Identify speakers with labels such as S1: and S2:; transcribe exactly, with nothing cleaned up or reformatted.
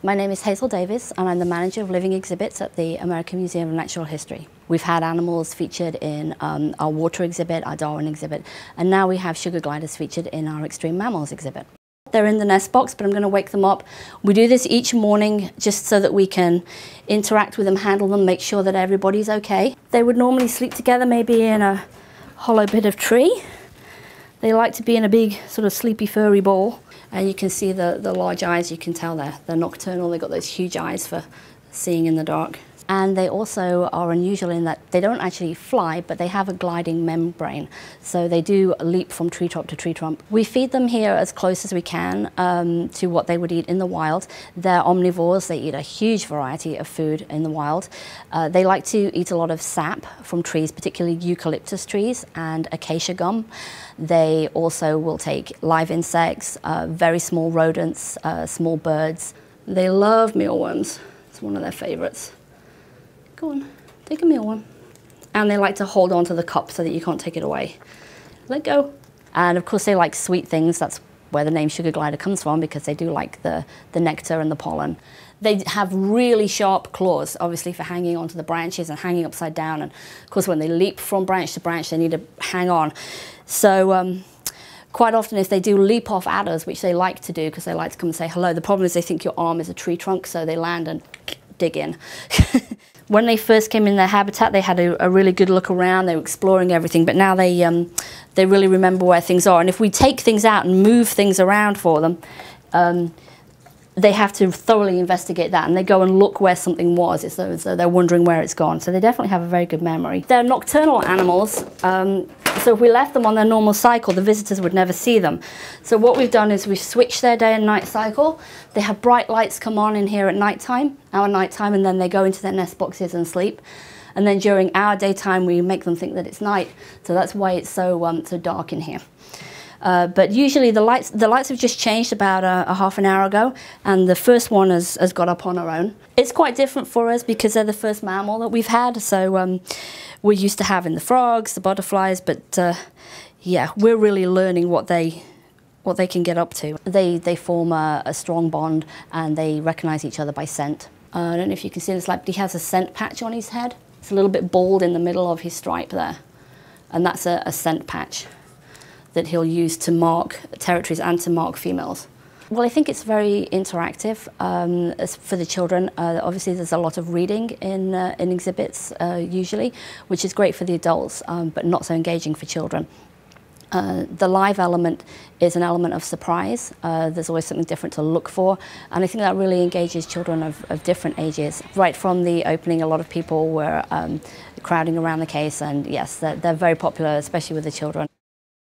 S1: My name is Hazel Davis and I'm the manager of living exhibits at the American Museum of Natural History. We've had animals featured in um, our water exhibit, our Darwin exhibit, and now we have sugar gliders featured in our extreme mammals exhibit. They're in the nest box, but I'm going to wake them up. We do this each morning just so that we can interact with them, handle them, make sure that everybody's okay. They would normally sleep together maybe in a hollow bit of tree. They like to be in a big sort of sleepy furry ball. And you can see the, the large eyes, you can tell they're, they're nocturnal, they've got those huge eyes for seeing in the dark. And they also are unusual in that they don't actually fly, but they have a gliding membrane. So they do leap from tree trunk to tree trunk. We feed them here as close as we can um, to what they would eat in the wild. They're omnivores, they eat a huge variety of food in the wild. Uh, they like to eat a lot of sap from trees, particularly eucalyptus trees and acacia gum. They also will take live insects, uh, very small rodents, uh, small birds. They love mealworms. It's one of their favorites. Go on, take a mealworm. And they like to hold on to the cup so that you can't take it away. Let go. And of course they like sweet things. That's where the name sugar glider comes from, because they do like the, the nectar and the pollen. They have really sharp claws, obviously for hanging onto the branches and hanging upside down. And of course when they leap from branch to branch, they need to hang on. So um, quite often if they do leap off adders, which they like to do because they like to come and say hello, the problem is they think your arm is a tree trunk, so they land and dig in. When they first came in their habitat, they had a, a really good look around, they were exploring everything, but now they, um, they really remember where things are. And if we take things out and move things around for them, um, they have to thoroughly investigate that, and they go and look where something was, as though, as though they're wondering where it's gone. So they definitely have a very good memory. They're nocturnal animals, um, so if we left them on their normal cycle, the visitors would never see them. So what we've done is we've switched their day and night cycle. They have bright lights come on in here at night time, our night time, and then they go into their nest boxes and sleep. And then during our daytime, we make them think that it's night. So that's why it's so, um, so dark in here. Uh, but usually the lights, the lights have just changed about a, a half an hour ago, and the first one has, has got up on her own. It's quite different for us because they're the first mammal that we've had, so um, we're used to having the frogs, the butterflies, but uh, yeah, we're really learning what they, what they can get up to. They, they form a, a strong bond, and they recognize each other by scent. Uh, I don't know if you can see this, like he has a scent patch on his head. It's a little bit bald in the middle of his stripe there, and that's a, a scent patch that he'll use to mark territories and to mark females. Well, I think it's very interactive um, as for the children. Uh, obviously, there's a lot of reading in, uh, in exhibits uh, usually, which is great for the adults, um, but not so engaging for children. Uh, the live element is an element of surprise. Uh, there's always something different to look for, and I think that really engages children of, of different ages. Right from the opening, a lot of people were um, crowding around the case, and yes, they're, they're very popular, especially with the children.